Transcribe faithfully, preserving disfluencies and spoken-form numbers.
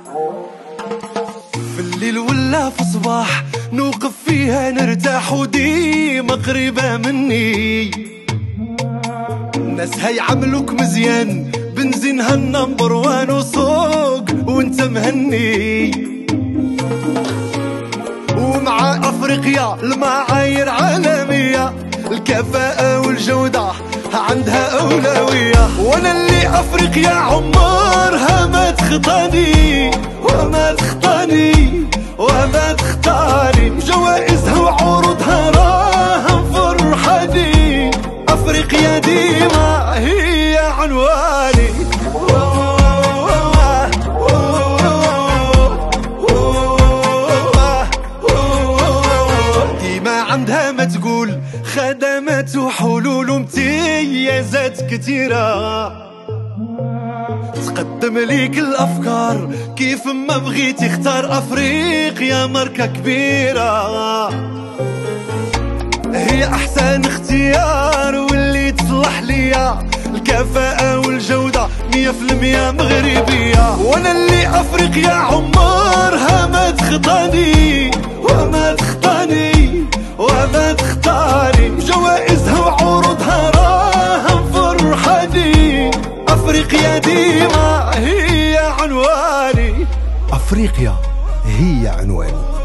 في الليل ولا في الصباح نوقف فيها نرتاح وديما قريبة مني. الناس هيعملوك مزيان بنزينها النمبر وان وسوق وانت مهني. ومع افريقيا المعايير عالمية، الكفاءة والجودة عندها أولوية. وانا اللي افريقيا عمرها ما تخطاني وما تخطاني وما تخطاني. جوائزها وعروضها راها فرحاني، افريقيا ديما هي عنواني. ديما عندها ما تقول، خدمات وحلول وامتيازات كتيرة، تقدم ليك الافكار كيف ما بغيت اختار. افريقيا ماركة كبيرة، هي احسن اختيار واللي تصلح ليا. الكفاءة والجودة مية في المية مغربية. وانا اللي افريقيا عمرها ما تخطاني وما تخطاني وما تخطاني. جوائزها وعروضها راها فرحاني، افريقيا ديما هي عنواني. افريقيا هي عنواني.